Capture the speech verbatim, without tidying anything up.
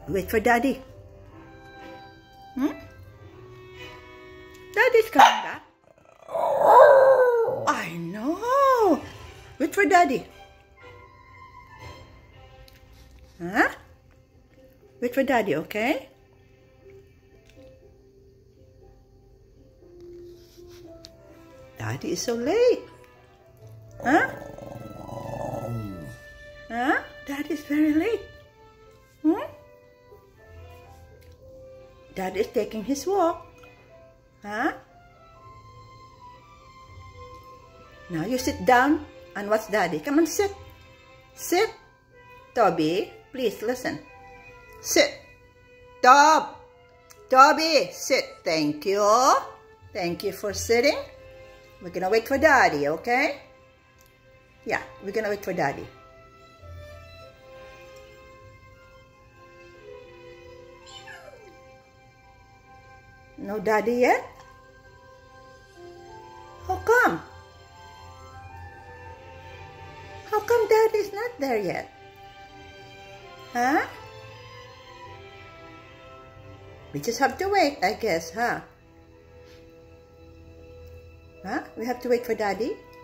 Wait for Daddy. Hmm? Daddy's coming back. I know. Wait for Daddy. Huh? Wait for Daddy, okay? Daddy is so late. Huh? Huh? Daddy is very late. Hmm? Daddy is taking his walk. Huh? Now you sit down and watch Daddy. Come on, sit. Sit. Toby, please listen. Sit. Tob. Toby, sit. Thank you. Thank you for sitting. We're gonna wait for Daddy, okay? Yeah, we're gonna wait for Daddy. No Daddy yet? How come? How come Daddy's not there yet? Huh? We just have to wait, I guess, huh? Huh? We have to wait for Daddy?